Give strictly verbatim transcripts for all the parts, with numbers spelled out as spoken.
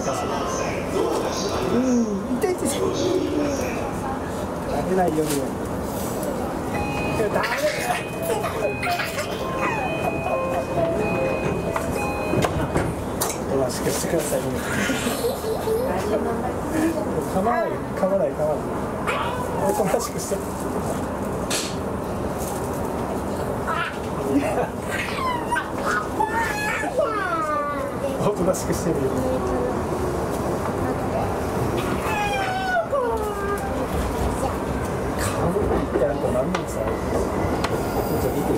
かしら。うん、痛い痛い。食べないように。ダメ。おとなしくしてくださいね。噛まない、噛まない、噛まない。おとなしくして。おとなしくしてるよ。噛むってやると何なんですか。ちょっと見てる。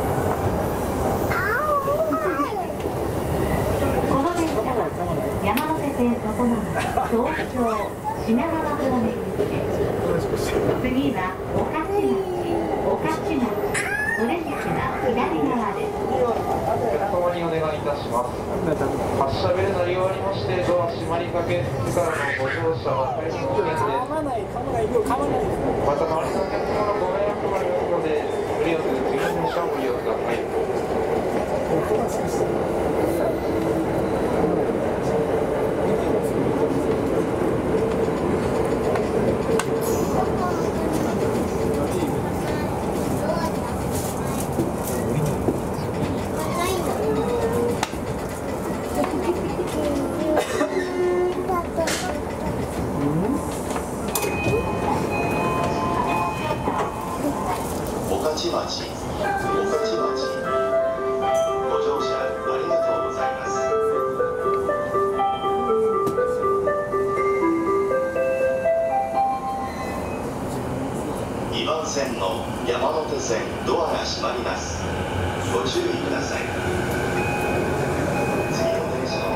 山手線外回り東京品川方面行きです。次は御徒町、御徒町、オレンジが左側です。 お願いいたします。発車ベル鳴り終わりまして、ドア閉まりかけつつからのご乗車は大変危険です。また周りのお客様のご迷惑もありますので、無理をせず次の電車をご利用ください。 御徒町、御徒町、ご乗車ありがとうございます。にばん線の山手線ドアが閉まります。ご注意ください。次の電車を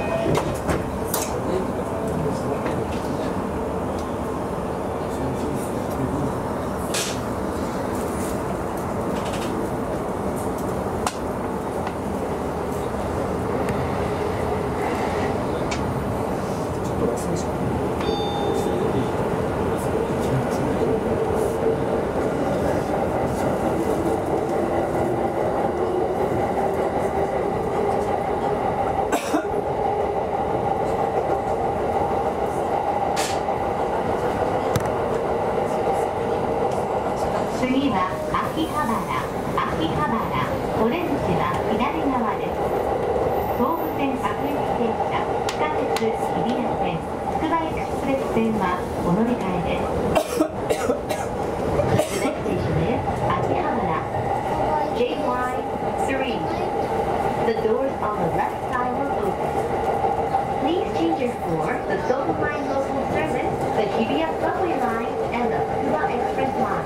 次は秋葉原、秋葉原、オレンジは左側です。東武線各駅停車、地下鉄日比谷線、つくばエクスプレス線はお乗り換えです。The next station is 秋葉原 ジェイワイスリー. The doors on the left side will open. Please change your floor. The Silver Line local service, the 日比谷subway line, and the Tsukuba Express line.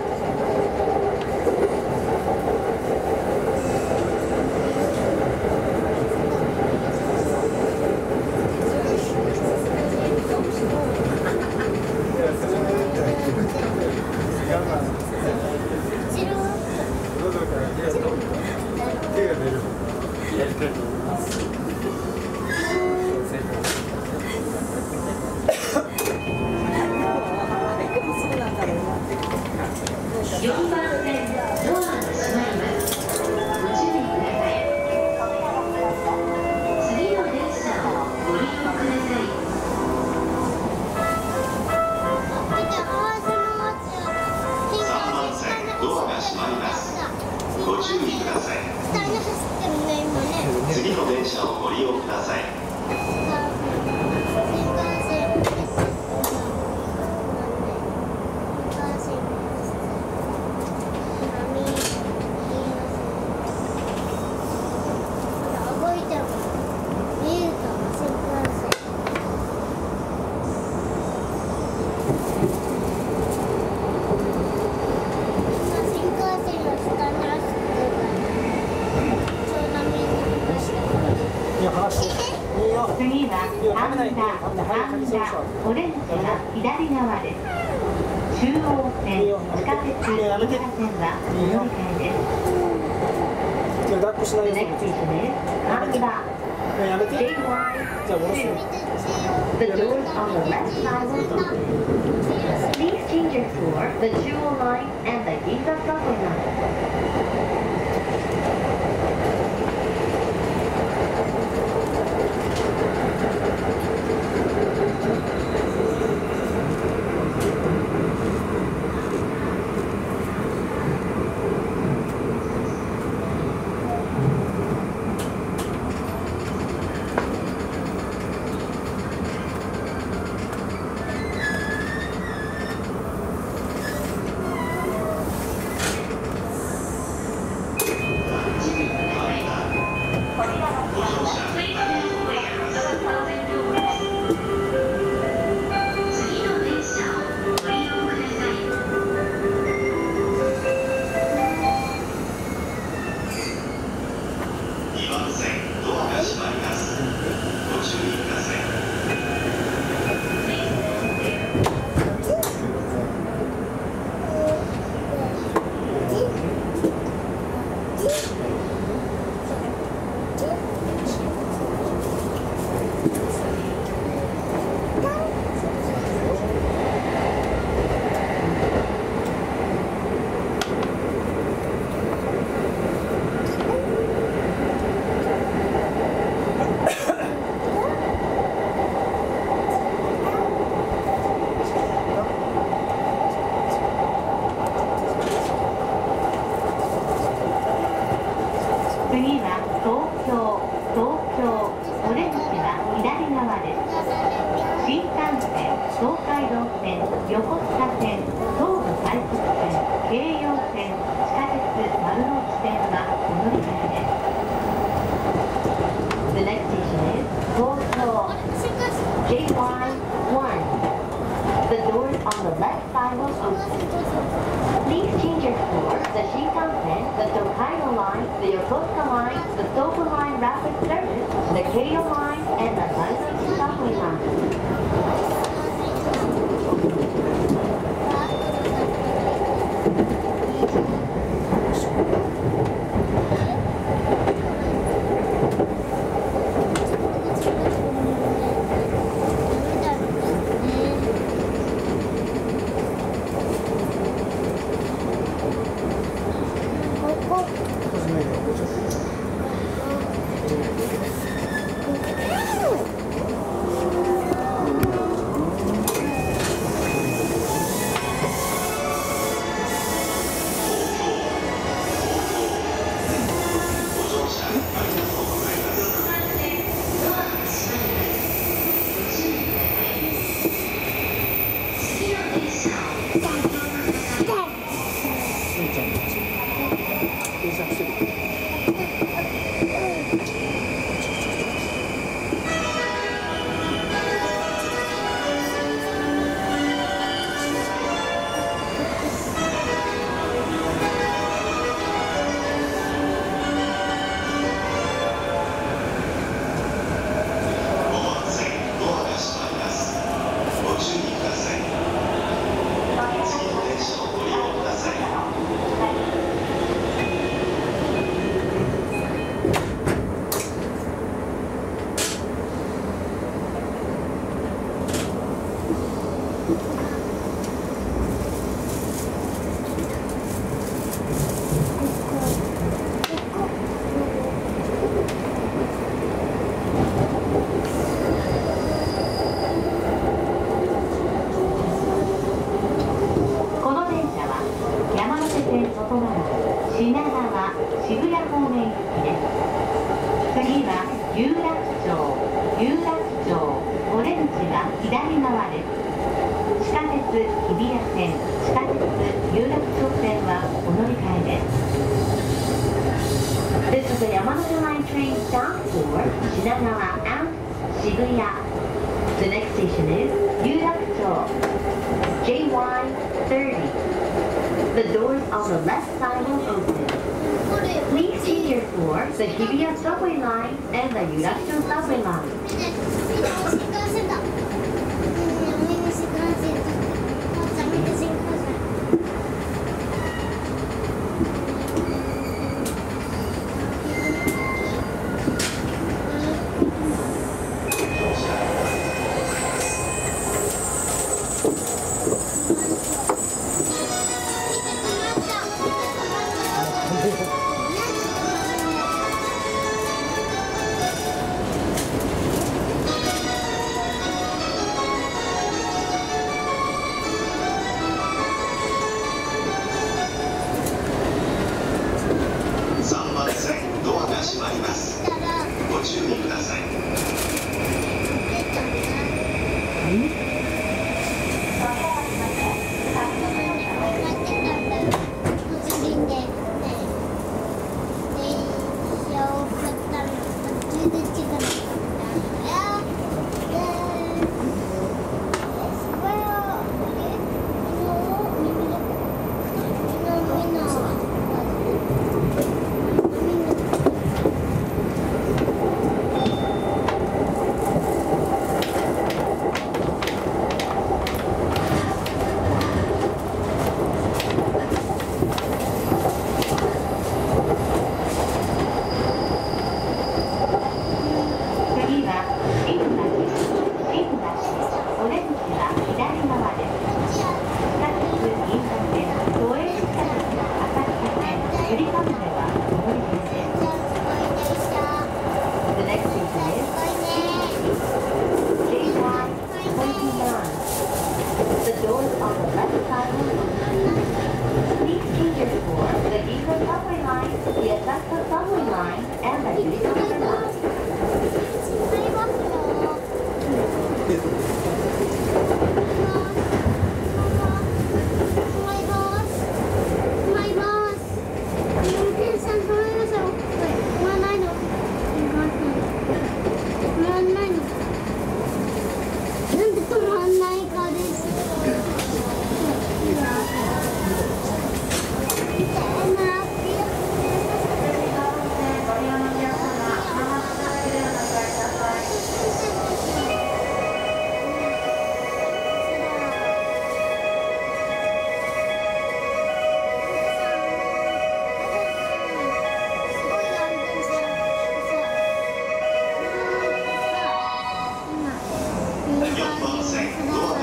よんばん線ドアが閉まります。ご注意ください。次の電車をご利用ください。 さんばん線ドアが閉まります。ご注意ください。次の電車をご利用ください。 次は半田、半田、オレンジは左側です。中央線、地下鉄、日比谷線はお乗り換えです。The next station is 半田 ジェイワイツー. The doors on the left side will open. Please change your floor, the Jewel line and the Ginza subway line.「 東海道線、横須賀線、東武快速線、京葉線、地下鉄丸の内線はお乗り換えです。The next station is Tokyo J Y one. The doors on the left side will open. Please change your floor. The Shinkansen, the Tokaido line, the Yokosuka line, the Tobu line rapid service, the Keio line, and the Marunochi subway line. 「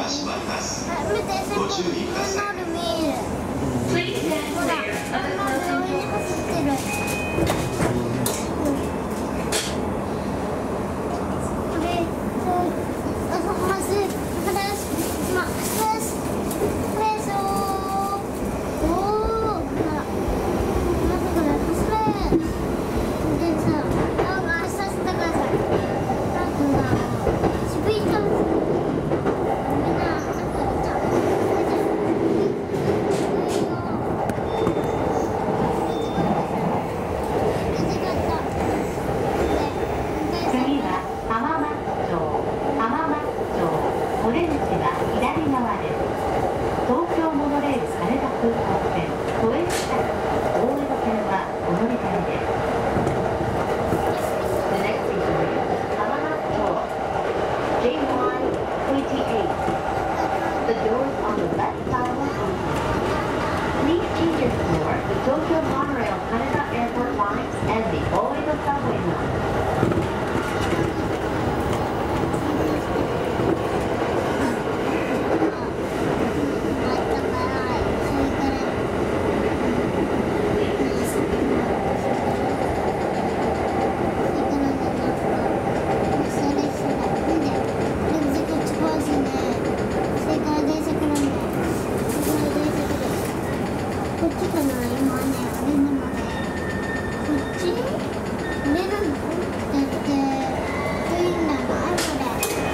閉まります。ご注意ください。 Please stand clear of the closing doors. 次は浜松町、浜松町、オレンジは左側です。東京モノレール羽田空港線、都営地下鉄、大江戸線はお乗り換えです。The next station is 浜松町 ジェイワイにじゅうはち The doors on the left side will open. Please change your floor, the Tokyo Monorail Haneda Airport line and the Oedo subway line. こっちかな、今ね、あれなのね。こっち？あれなの？だって、いいんだな、これ。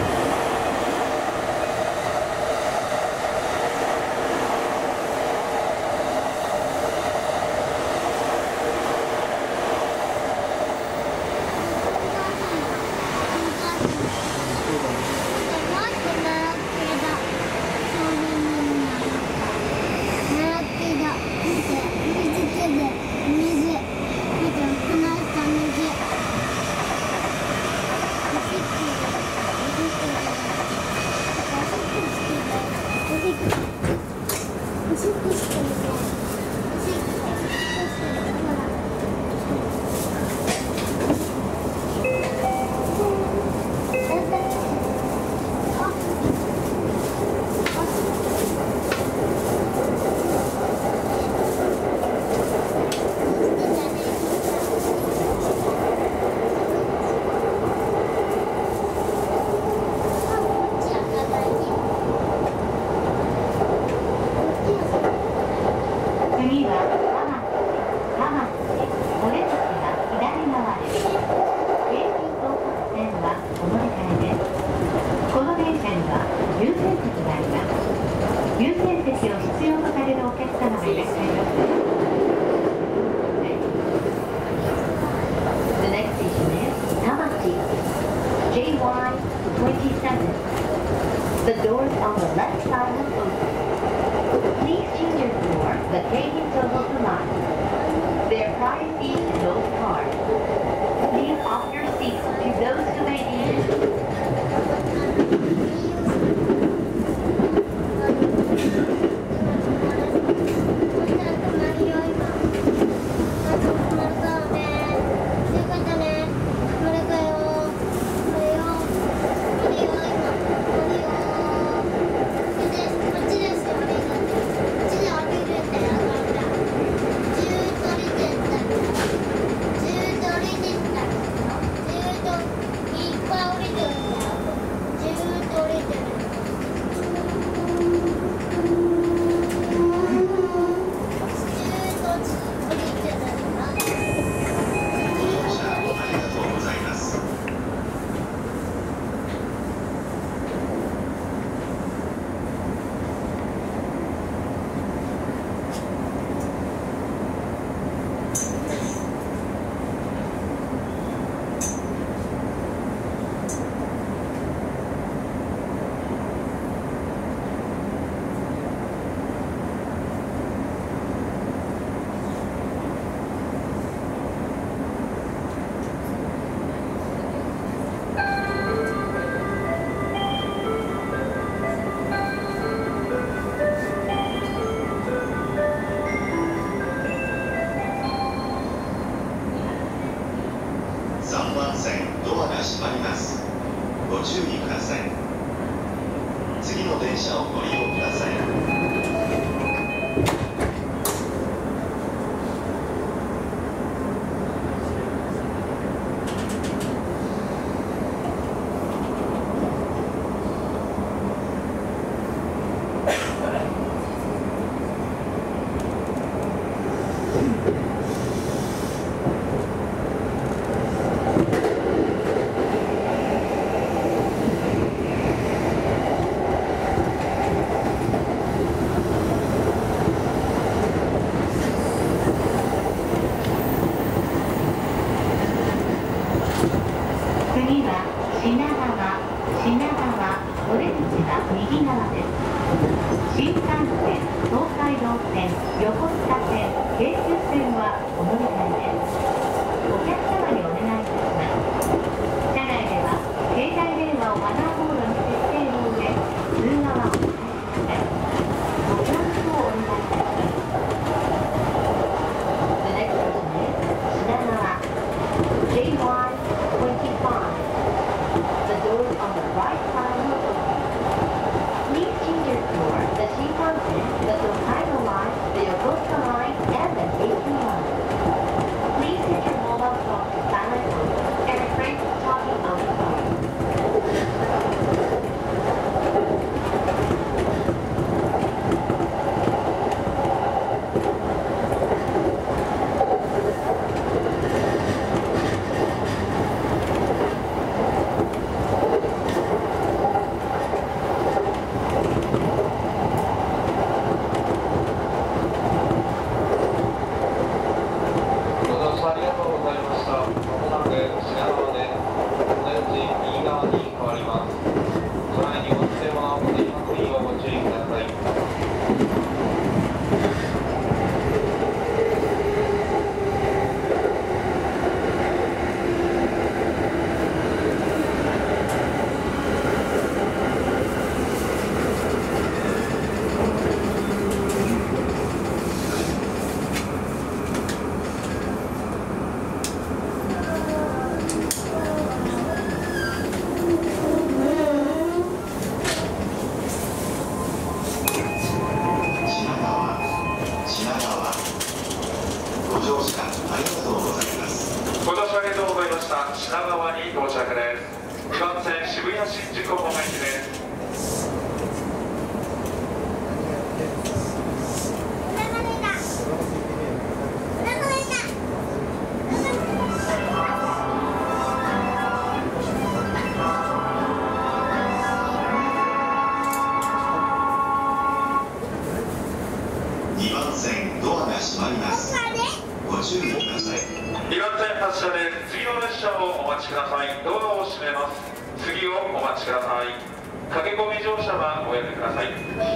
The doors on the left side will open. Please change your floor, the Keihei Tohoku line. There are prior seats in both cars. Please offer your seats to those who may need it. Yeah. の電車をご利用ください。 次は品川、品川、オレンジは右側です。新幹線、東海道線、横須賀線、京急線はお乗り換えです。お客様にお願いいたします。車内では携帯電話をマナーボードに設定の上、通話はお控えください。ご協力をお願いいたします。The next station is 品川 ジェイワン twenty-five. The doors on the right side will open. Please change your door. The Shinkansen, the Tokaido line, the Yokosuka line, and the Keikyu line. Please set your mobile phone to silent mode and refrain from talking on the phone. にばん線ドアが閉まります。ご注意ください。 にばん線発車です。次の列車をお待ちください。ドアを閉めます。次をお待ちください。駆け込み乗車はおやめください。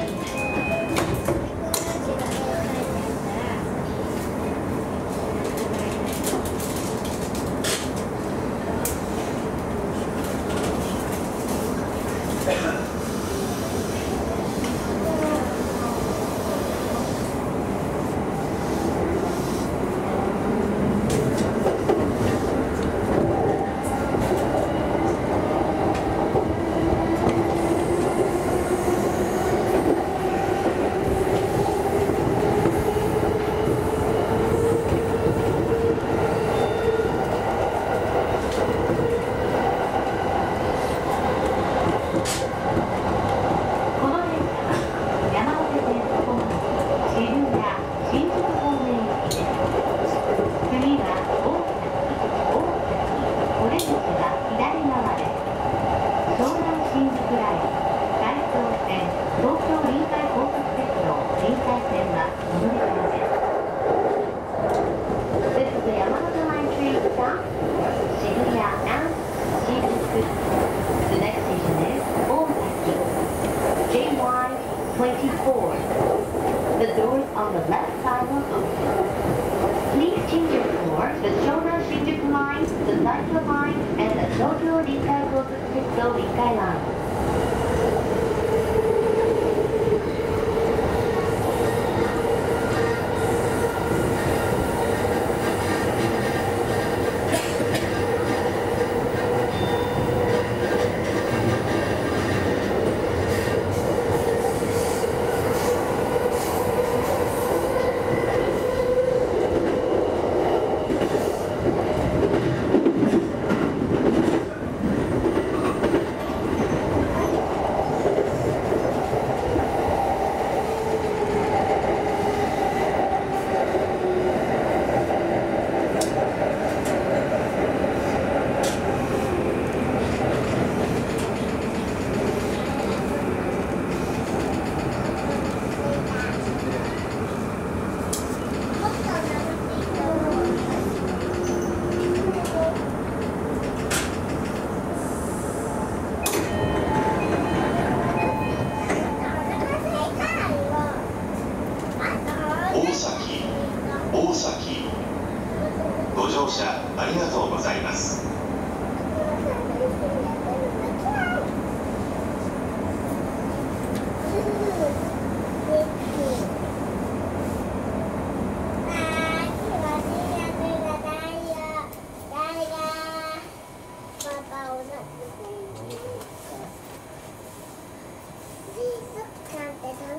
twenty-four. The doors on the left side will open. Please change your floor, the Shonan Shinjuku line, the Saito line, and the Tokyo Rinkai Gotoku Tetsudo Rinkai line.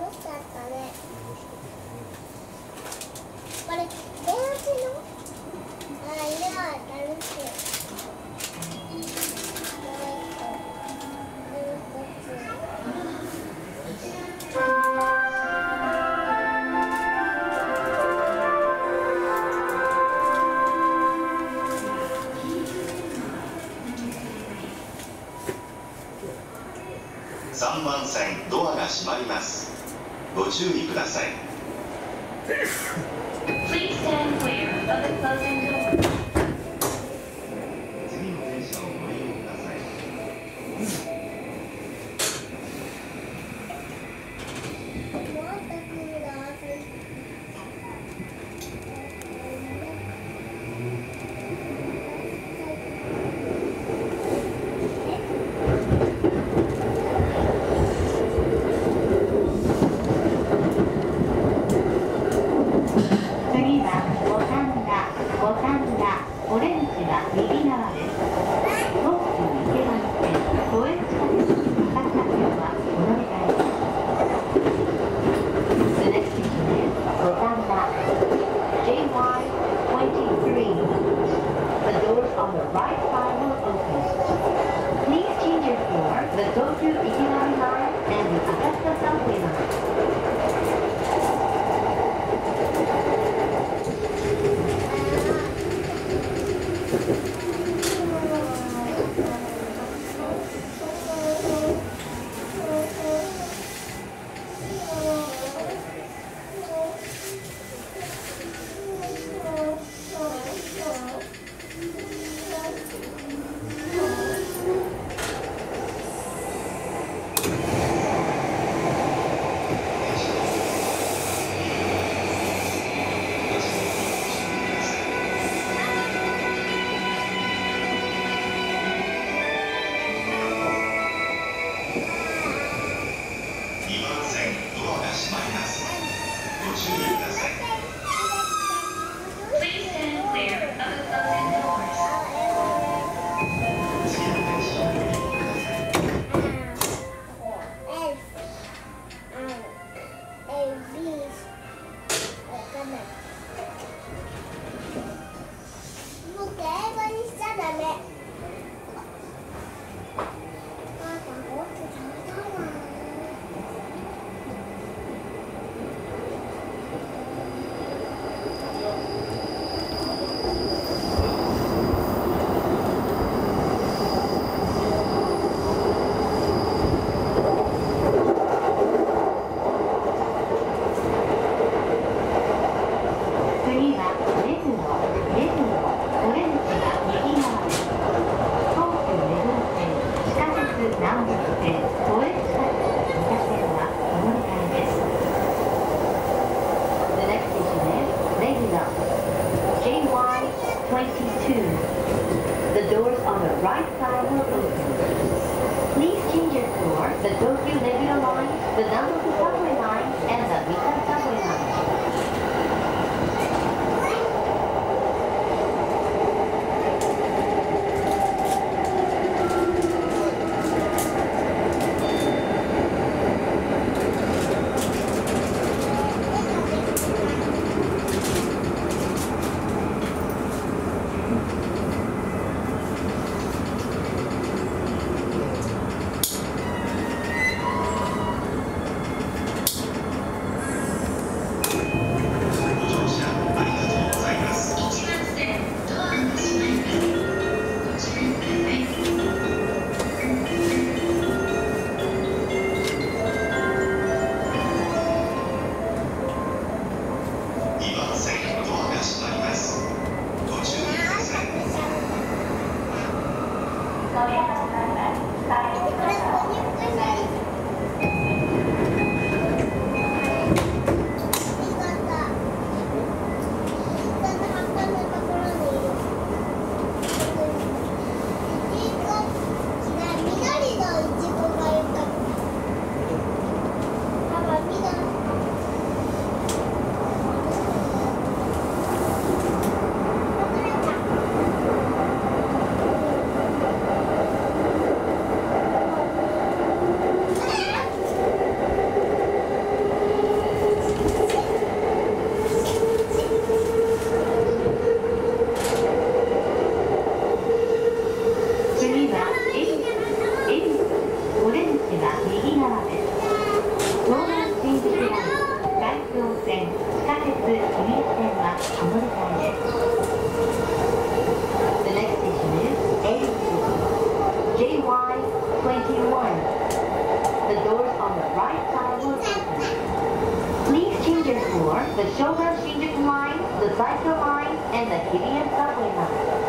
しかったね。これ電池のあ色は楽しい。 さんばん線ドアが閉まります。ご注意ください。 Please stand clear of the closing door. 次の電車をご利用ください。 次は五反田、五反田。 right side will open. Please change it for the Shoga Shinjuku line, the Saito line, and the Hibiya subway line.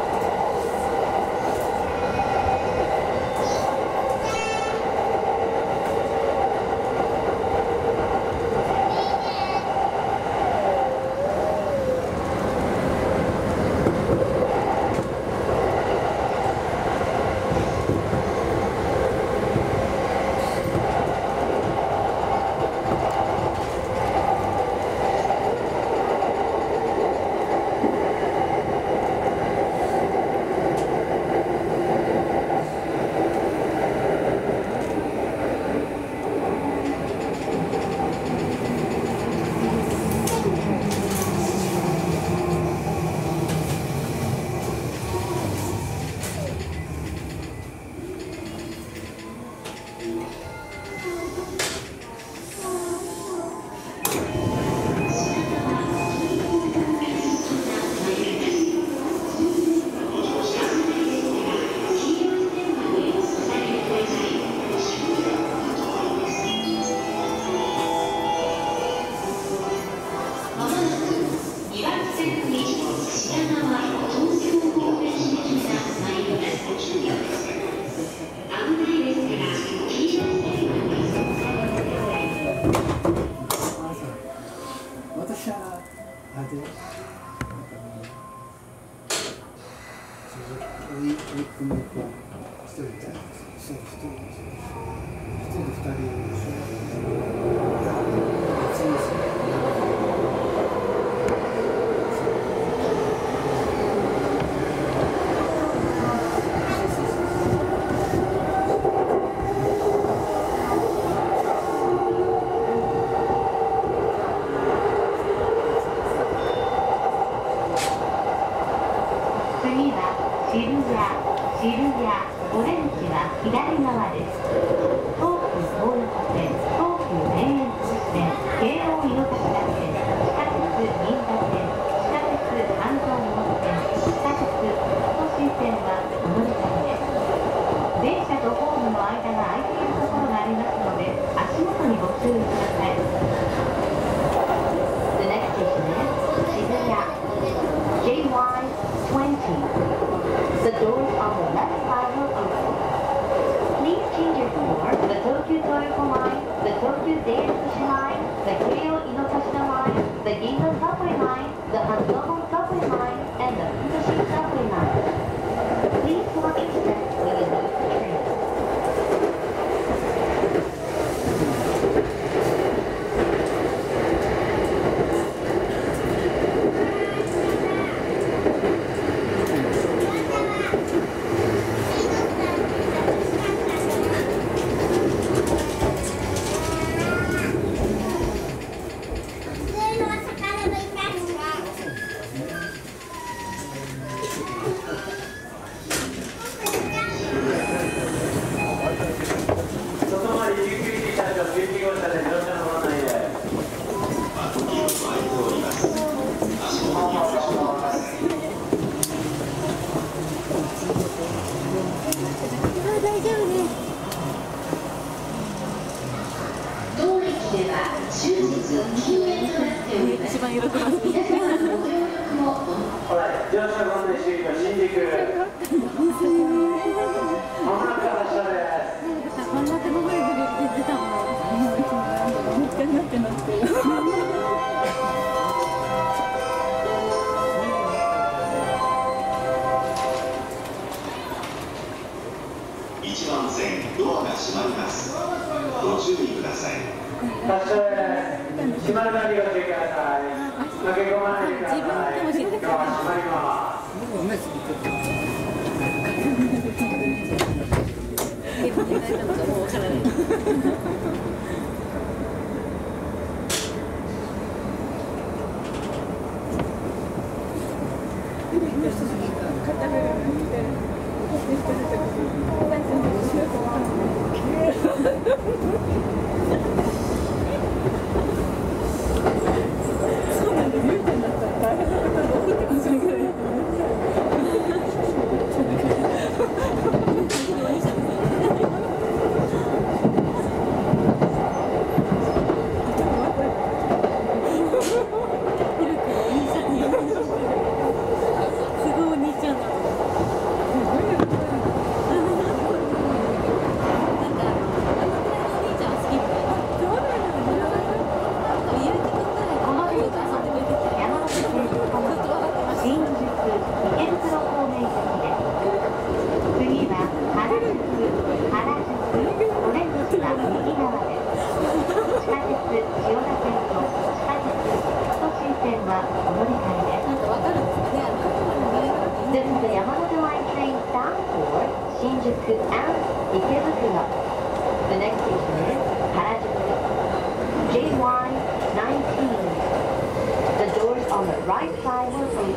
新宿 and 池袋 The next station is 原宿 ジェイワイナインティーン The doors on the right side will open.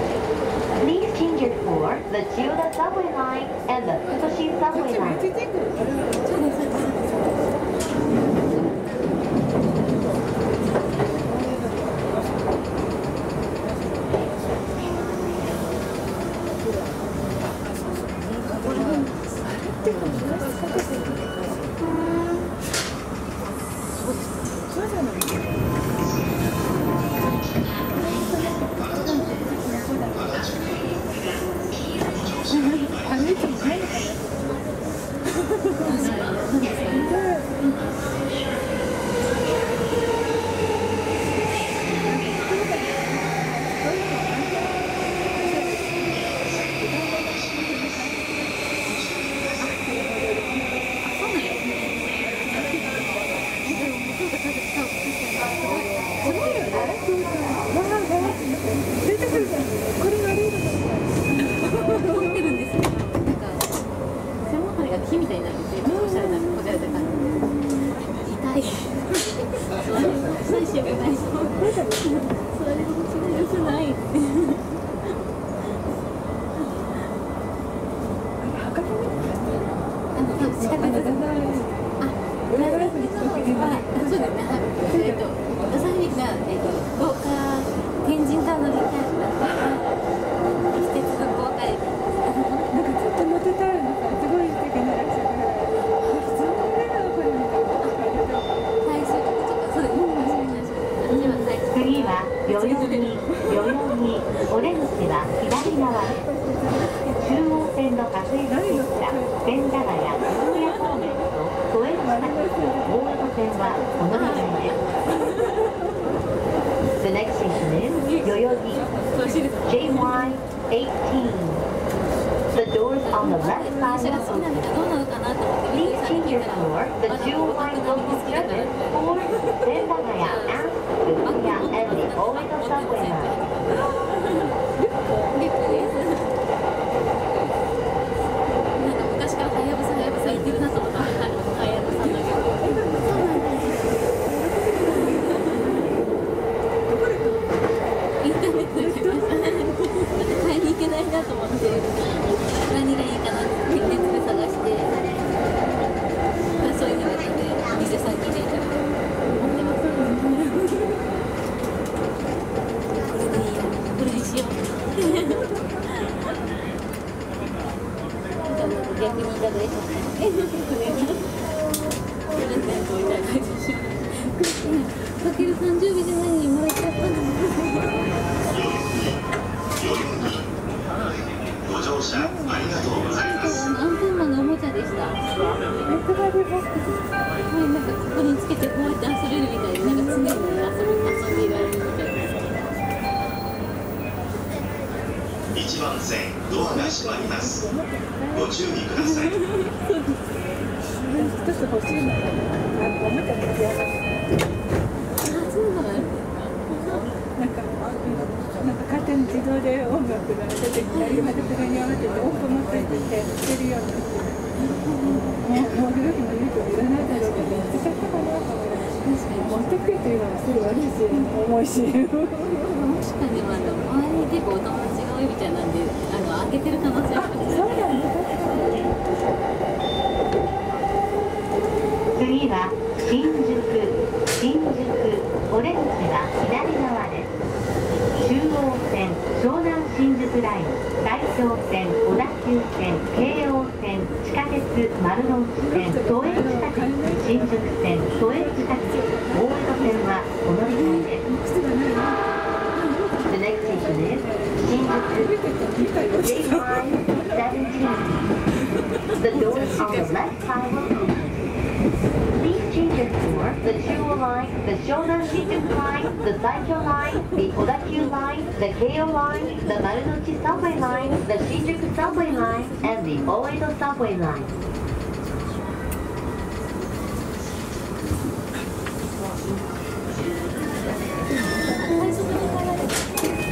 Please change it for the Chiyoda subway line and the Futoshi subway line.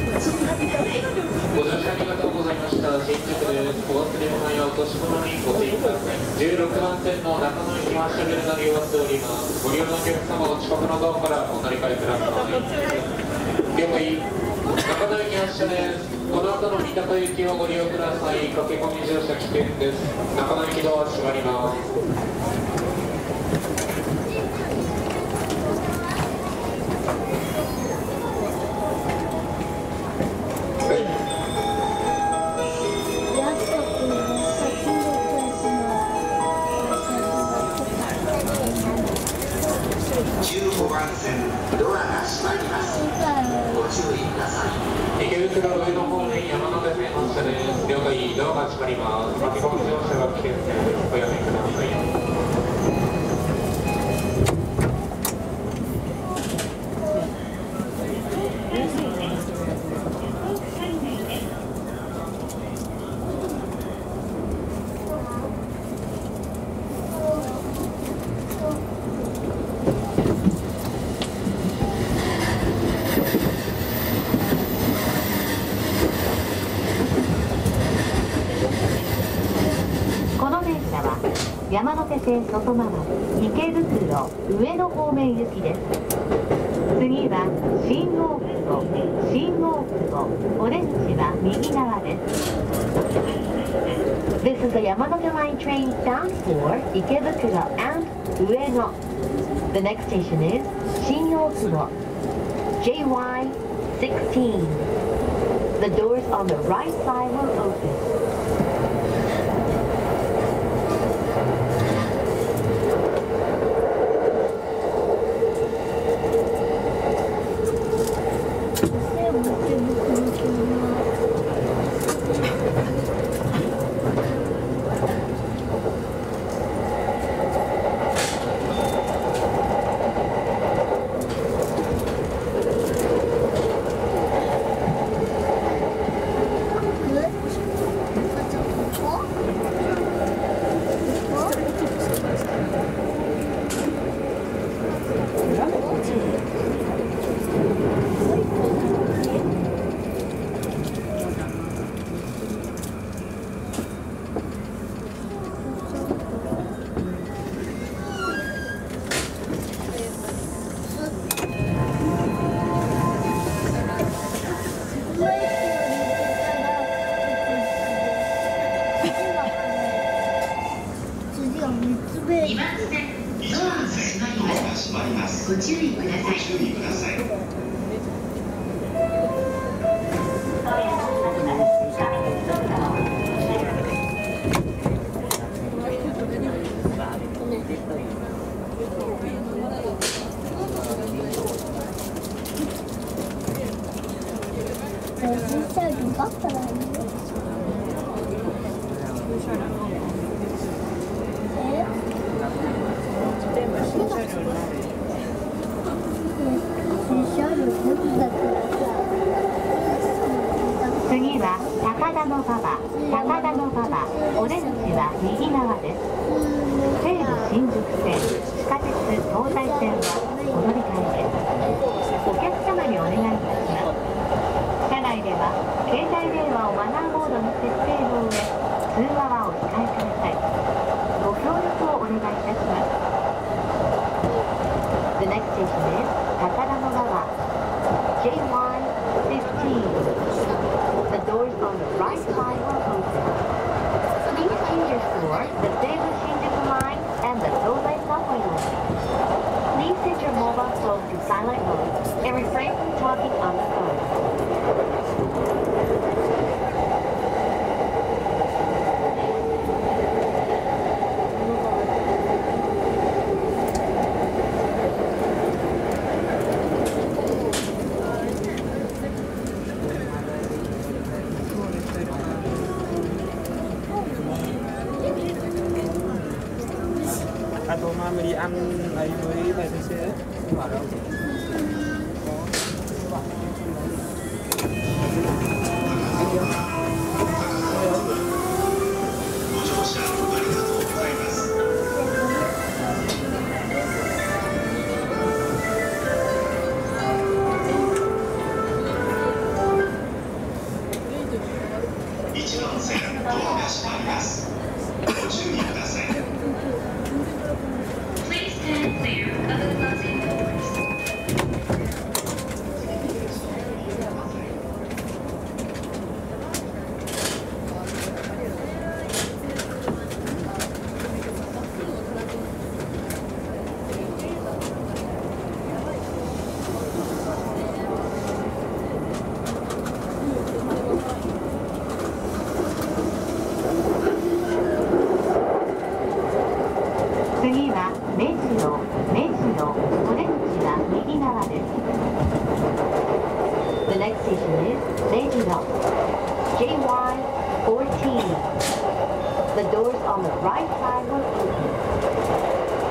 ご乗車ありがとうございました。新宿です。お忘れ物や落とし物にご注意線の中野行き発車ベルが利用しております。ご利用のお客様は近くのドアからお乗り換えください。了解。中野行き発車です。この後の三鷹行きをご利用ください。駆け込み乗車危険です。中野行きドア閉まります。 じゅうごばん線ドアが閉まります。ご注意ください。 池袋上の方面山手線発車です。了解。ドアが閉まります。駆け込み乗車が危険です。おやめください。 山手線外回り池袋上野方面行きです。次は新大久保新大久保オレンジは右側です。 This is the Yamanote Line train bound for Ikebukuro and Ueno. The next station is Shin-Okubo J Y sixteen. The doors on the right side will open.次は高田馬場高田馬場オレンジは右側です。西武新宿線地下鉄東西線はお乗り換えです。お客様にお願いいたします。車内では携帯電話をマナーモードに設定の上通話はお控えください。ご協力をお願いいたします。 The next station is Takadamabawa J Y fifteen. The doors on the right side will open. Please change your for the Seibu Shinjuku line and the Tozai subway line. Please set your mobile phone to silent mode and refrain from talking on the phone. ไม่ได้อันไหนเลยไปเฉยๆว่าเราいちばん線ドアが閉まります。ご注意ください。 on the right side will open.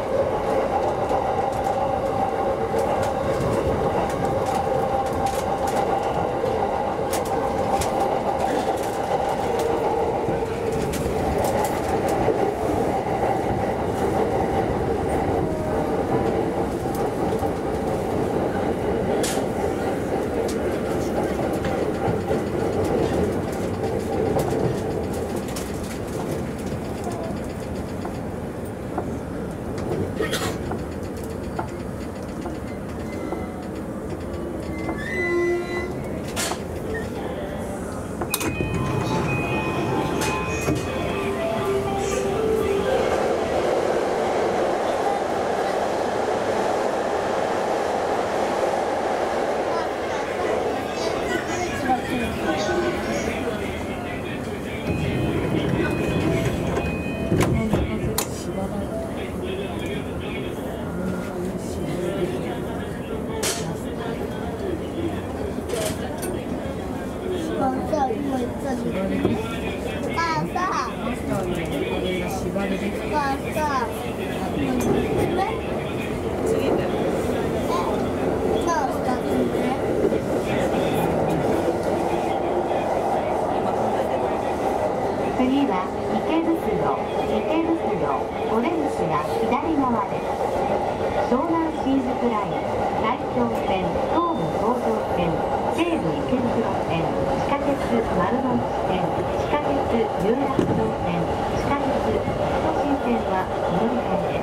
次は池袋、池袋、オレンジが左側です。湘南新宿ライン、埼京線、東武東上線、西武池袋線、地下鉄丸の内線、地下鉄有楽町線、地下鉄都心線は乗り換えです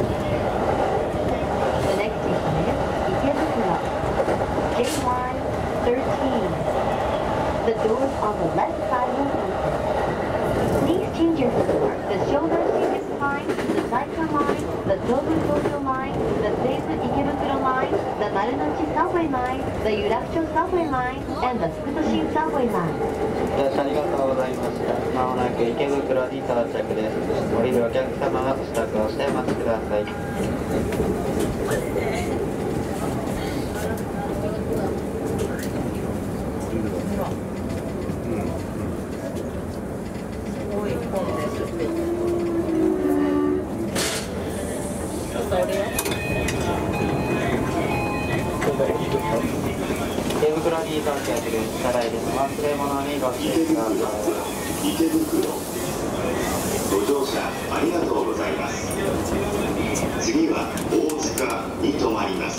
。The next station is 池袋 ジェイワイじゅうさん The doors on the left side will open.Please change your floor. The shoulder seat is fine, the Taika line, the Tobu Tokyo line, the Seibu Ikebukuro line, the Marunouchi subway line, the Yurakucho subway line, and the Fukutoshin subway line. ありがとうございました。まもなく池袋に到着です。降りるお客様は支度をしてお待ちください。池袋に到着です。ただいま忘れ物にご注意ください。 池袋ご乗車ありがとうございます。次は大塚に停まります。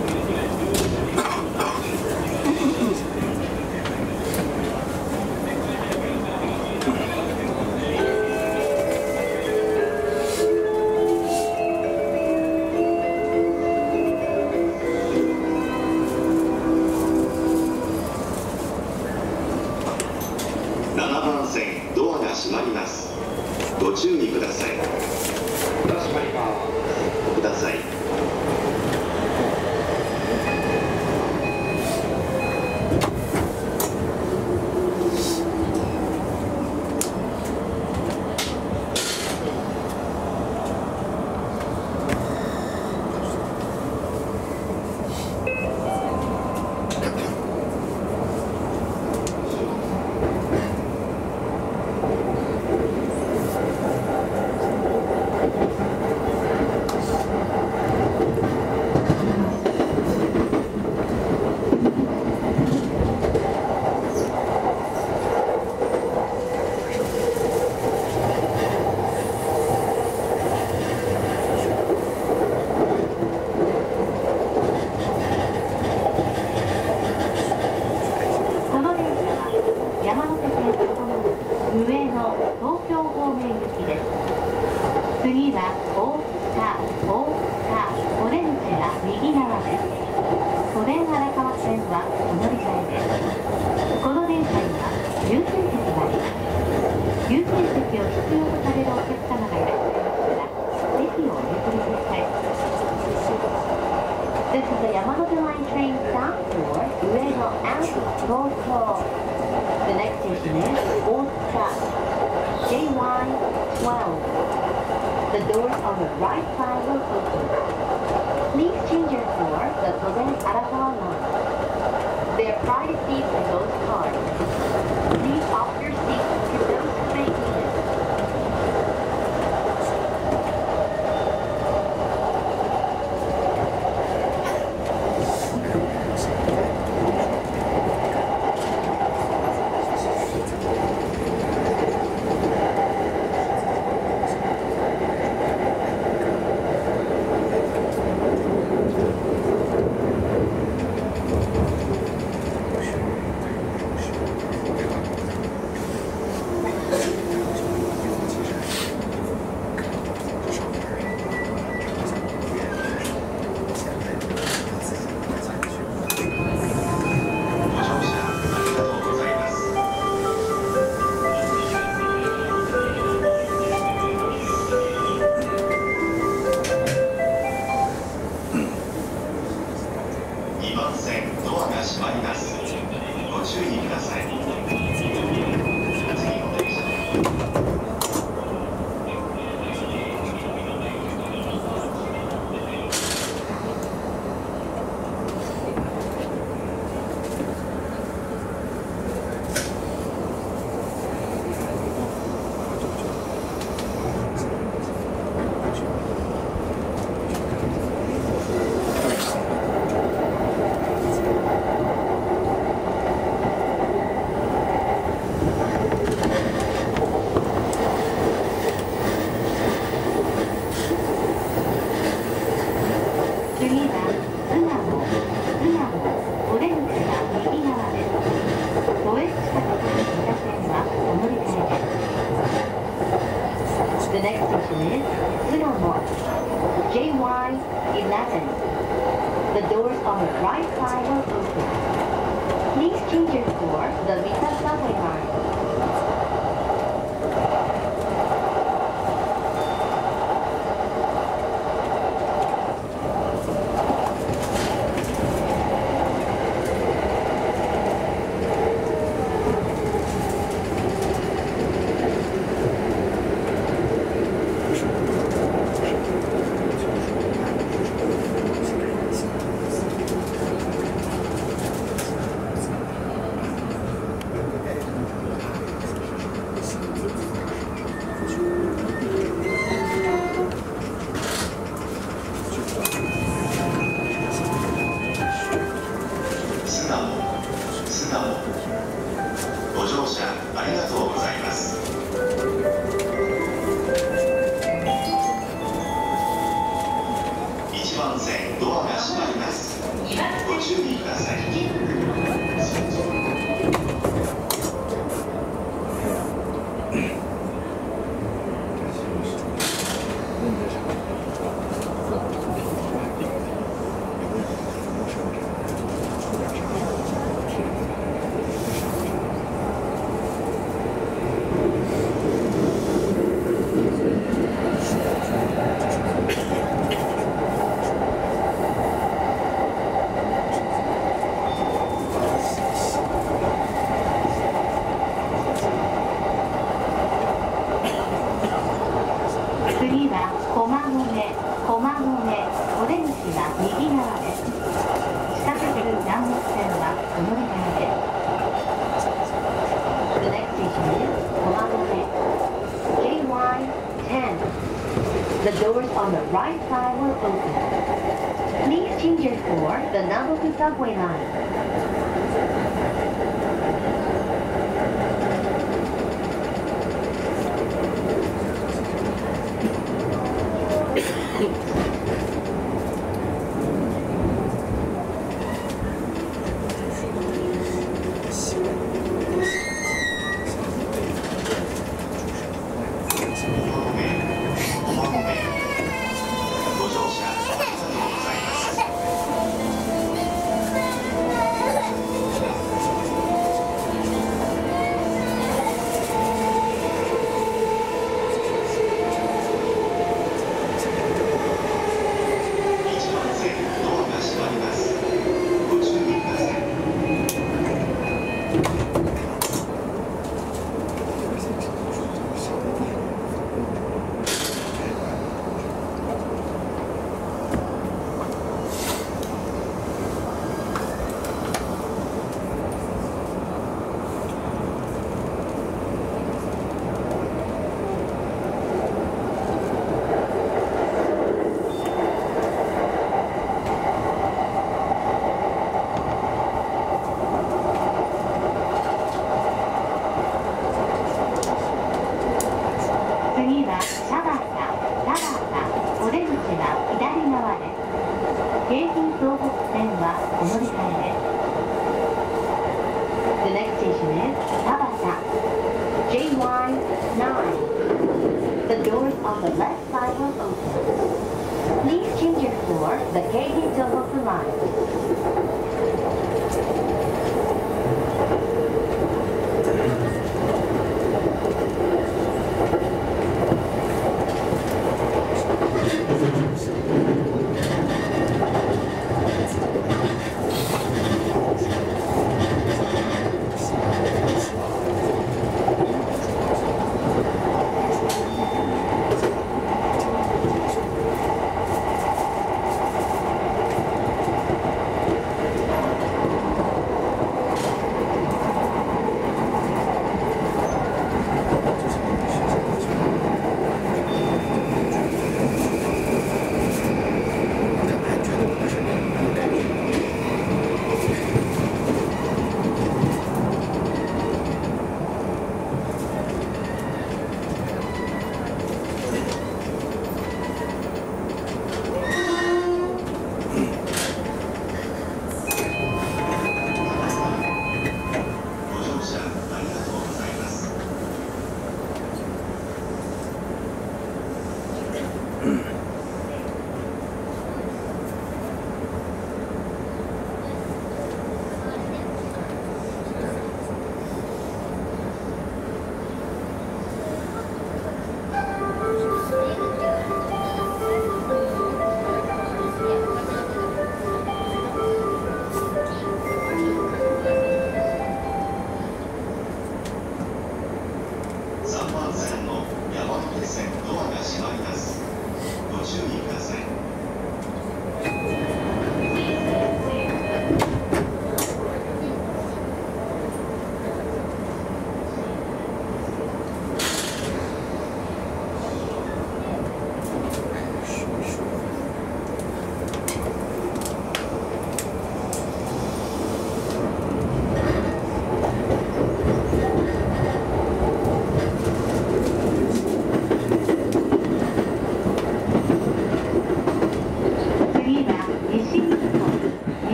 ななばん線ドアが閉まります。ご注意ください。 閉まります。 ください。 次は大塚、大塚、オレンジが右側です。都電荒川線はお乗り換えです。この電車には優先席があります。優先席を必要とされるお客様がいらっしゃいますから、席をお譲りください。This is the Yamanote Line train stop for Ueno and Tokyo. The next station is Otsuka,ジェイワイじゅうに. The doors on the right side will open. Please change your floor, the Toden Arakawa line. There are private seats in those cars. Please offer your seats to those who may need it. 閉まります。ご注意ください。次の電車 The next station is Tsunamo, J Y eleven. The doors on the right side will open. Please change your for the Vita subway line. The doors on the right side will open. Please change your for the number two subway line. The next station is Tabata, J Y nine. The doors on the left side will open. Please change your for the Keigi Tohoku line.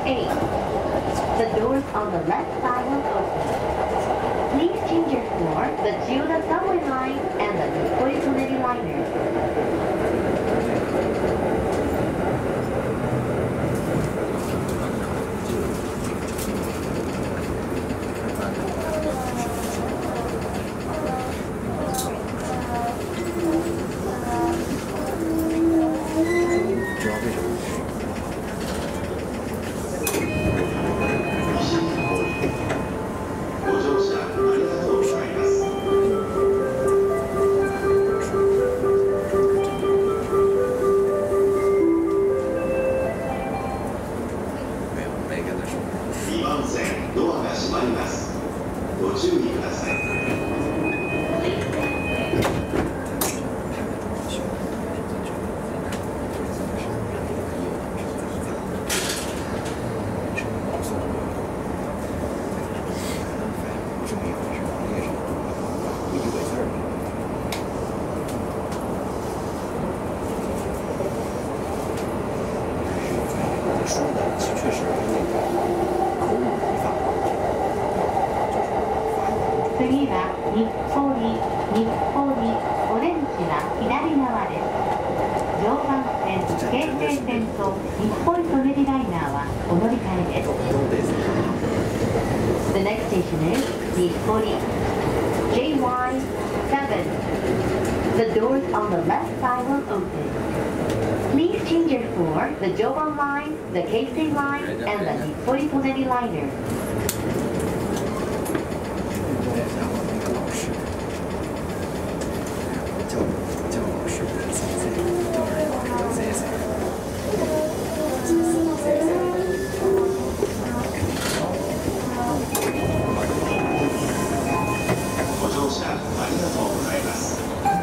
eight. The doors on the left side will open. Please change your floor, the Chiyoda subway line, and the Nippoi Soneri liner. にばん線ドアが閉まります。ご注意ください。 说的确实那个口语语法， 次は日暮里、日暮里、オレンジは左側です。常磐線、京成線と日暮里・舎人ライナーはお乗り換えです。The next station is 日暮里 ジェイワイseven. The doors on the left side will open.Please change your floor, the Joban line, the Keisei line, and the Nippoi Soneri liner. 叫叫老师先生，叫人先生。 ご乗車ありがとうございます。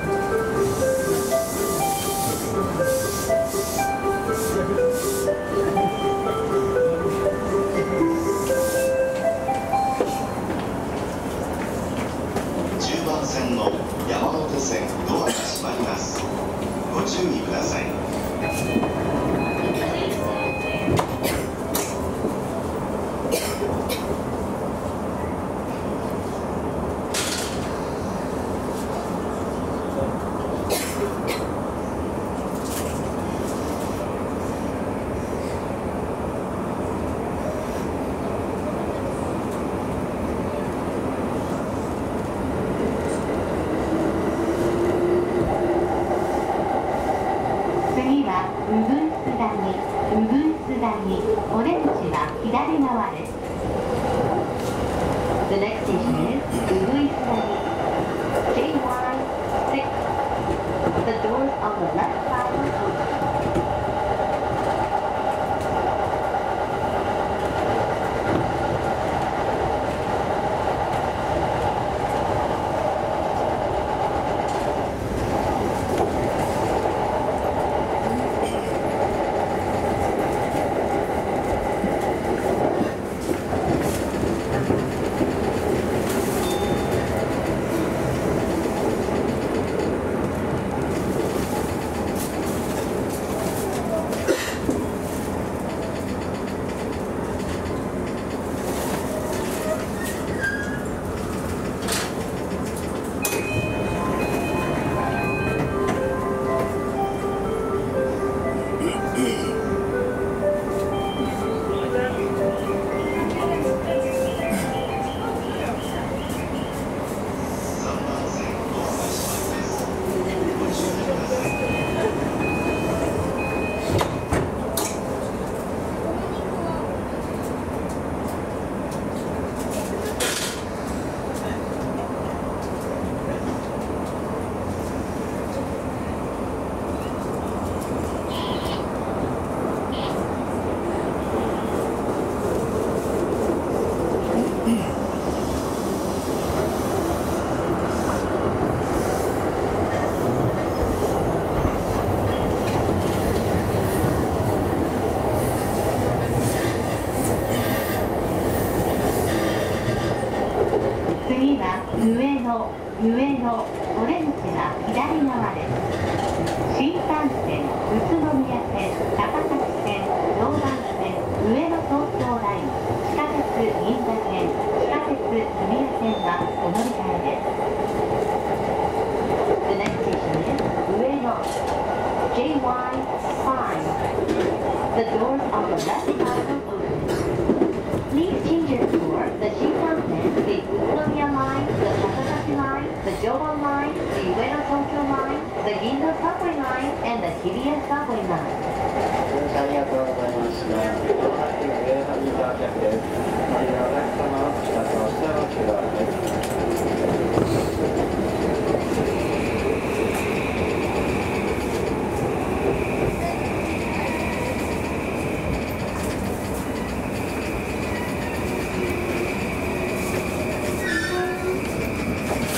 じゅうばん線の山手線ドアが閉まります。ご注意ください。 次はウグイス谷、ウグイス谷、オレンジは左側です。The next station is ウグイス谷 ジェイワイsix. The doors on the left side will open.次は上野、上野、オレンジは左側です。新幹線、宇都宮線、高崎線、常磐線、上野東京銀座線、地下鉄日比谷線はお乗り換えです。The next station is 上野 ジェイワイ five. The doors on the left side will open. Please change your floor. The Shinkansen, the Utsunomiya line, the Sasakashi line, the Joban line, the Ueno Tokyo line, the Ginza subway line, and the Hibiya subway line. ありがとうございました。まもなく上野に到着です。乗りのお客様はお支度をしてお待ちください。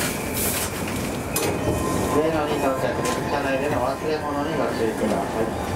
上野に到着です。車内での忘れ物にご注意ください。